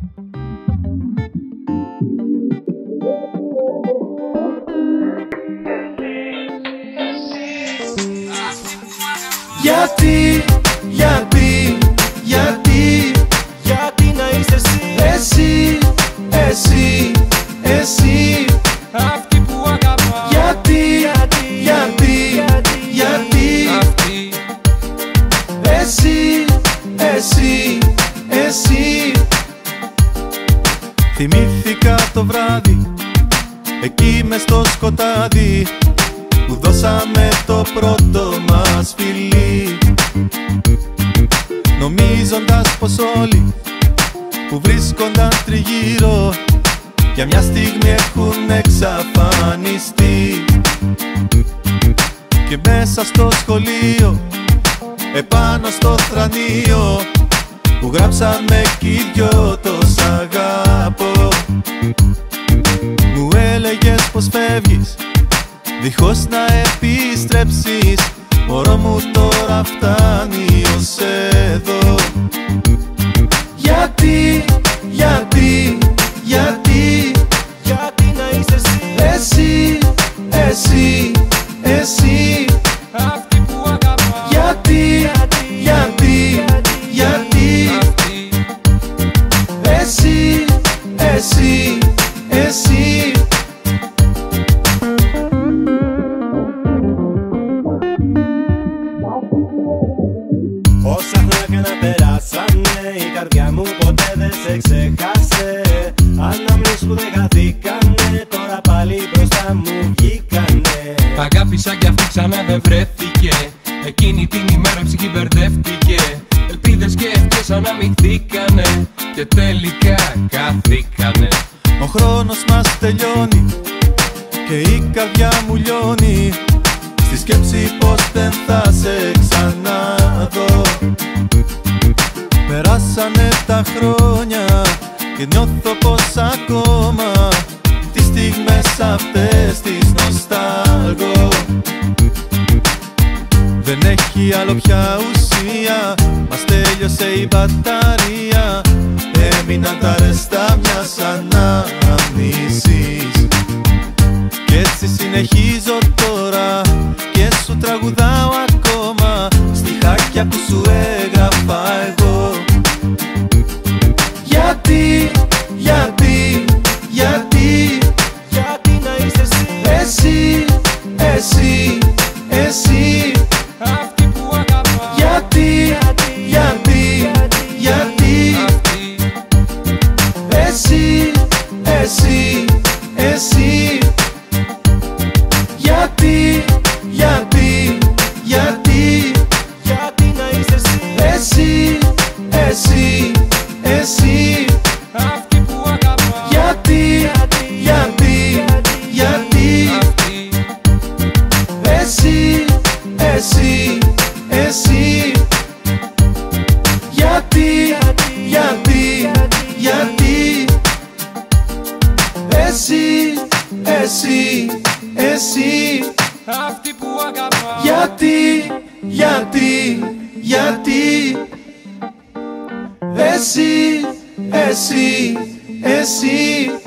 Γιατί να είσαι εσύ, εσύ αυτή που αγαπάω. Γιατί αυτή εσύ θυμήθηκα το βράδυ εκεί μες στο σκοτάδι που δώσαμε το πρώτο μας φιλί, νομίζοντας πως όλοι που βρίσκονταν τριγύρω για μια στιγμή έχουν εξαφανιστεί. Και μέσα στο σχολείο, επάνω στο θρανείο που γράψαμε κι οι δυο το σ' αγάπω, μου έλεγες πως φεύγεις δίχως να επιστρέψεις. Μωρό μου τώρα φτάνει ως εδώ. Γιατί να είσαι εσύ Αυτή που αγαπάω. Γιατί αυτή. εσύ Όσα χρόνια να περάσανε, η καρδιά μου ποτέ δεν σε ξεχάσε. Αναμνήσεις που δεν χαθήκανε, τώρα πάλι μπροστά μου βγήκανε. Αγάπησα κι αυτή ξανά δεν βρέθηκε. Εκείνη την ημέρα η ψυχή μπερδεύτηκε. Ελπίδες και ευχές αναμειχθήκανε και τελικά καθήκανε. Ο χρόνος μας τελειώνει και η καρδιά μου λιώνει στη σκέψη πως δεν θα σε ξαναδώ. Περάσανε τα χρόνια και νιώθω πως ακόμα τις στιγμές αυτές τις νοσταλγώ. Δεν έχει άλλο πια ουσία, μας τέλειωσε η μπαταρία. Έμειναν τα ρεστά μιας ανάμνησης. Κι έτσι συνεχίζω τώρα και σου τραγουδάω ακόμα στιχάκια που σου έγραφα εγώ. Γιατί να είσαι εσύ Αυτή που αγαπάω. Γιατί αυτή. εσύ Γιατί να είσαι εσύ Αυτή που αγαπάω. Γιατί αυτή. εσύ Γιατί εσύ Αυτή που αγαπάω. Γιατί εσύ